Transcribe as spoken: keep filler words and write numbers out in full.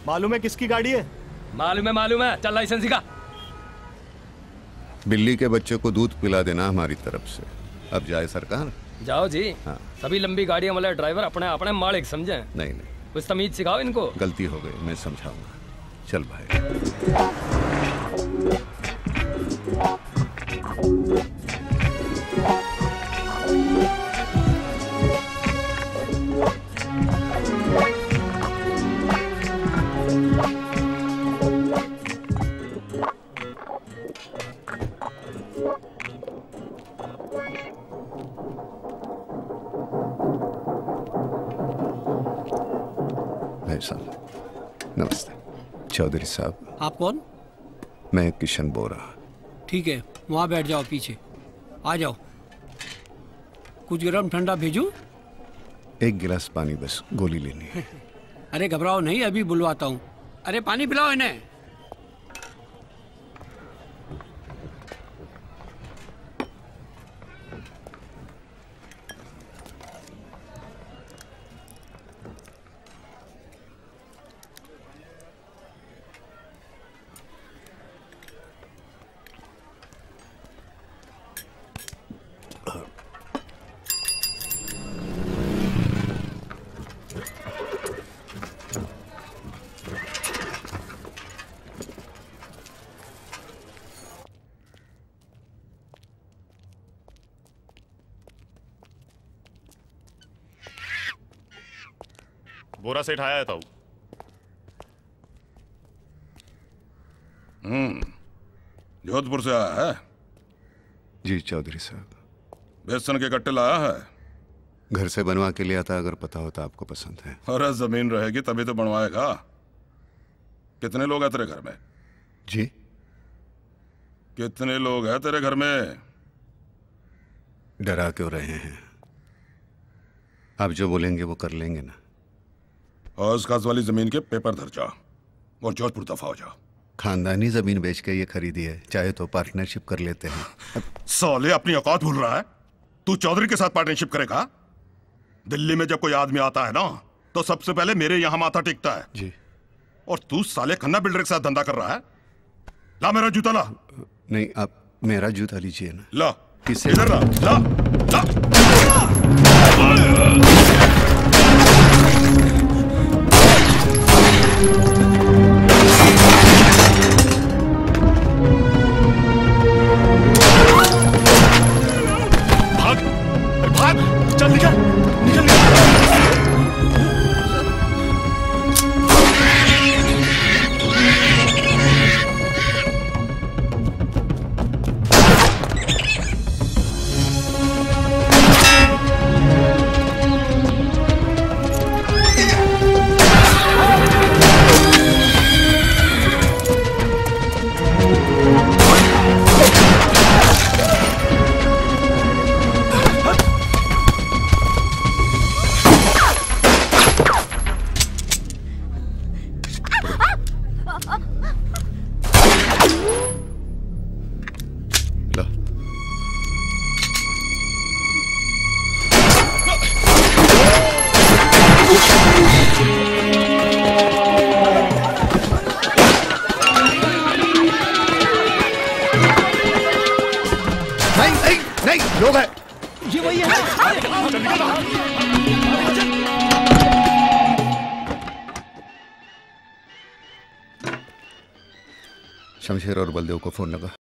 मालूम है किसकी गाड़ी है? मालूम है मालूम है, चल लाइसेंस का। बिल्ली के बच्चे को दूध पिला देना हमारी तरफ से। अब जाए सरकार। जाओ जी। हाँ। सभी लंबी गाड़ियों वाले ड्राइवर अपने अपने मालिक समझे। नहीं नहीं, कुछ तमीज सिखाओ इनको। गलती हो गई, मैं समझाऊंगा। चल भाई। भाई साहब नमस्ते। चौधरी साहब। आप कौन? मैं किशन बोरा। ठीक है, वहाँ बैठ जाओ पीछे। आ जाओ। कुछ गर्म ठंडा भेजूं? एक गिलास पानी बस, गोली लेनी है। अरे घबराओ नहीं, अभी बुलवाता हूँ। अरे पानी पिलाओ इन्हें। बोरा सेठ आया था। हम्म, जोधपुर से आया है? जी चौधरी साहब। बेसन के कट्टे लाया है? घर से बनवा के लिया था, अगर पता होता आपको पसंद है। अरे जमीन रहेगी तभी तो बनवाएगा। कितने लोग हैं तेरे घर में? जी कितने लोग हैं तेरे घर में? डरा क्यों रहे हैं? आप जो बोलेंगे वो कर लेंगे ना। और उस काज वाली जमीन के पेपर धर जा और जोधपुर दफा हो जा। खानदानी जमीन बेच के ये खरीदी है, चाहे तो पार्टनरशिप कर लेते हैं। साले अपनी औकात भूल रहा है। तू चौधरी के साथ पार्टनरशिप करेगा? दिल्ली में जब कोई आदमी आता है ना तो सबसे पहले मेरे यहां माथा टेकता है। जी। और तू साले खन्ना बिल्डर के साथ धंधा कर रहा है। ला मेरा जूता ला। नहीं, आप मेरा जूता लीजिए ना। ला। किसे? इधर ला। ला, ला। भाग भाग, चल निकल निकल निकल। नहीं नहीं नहीं, लोग हैं। ये वही है। शमशेर और बलदेव को फोन लगा।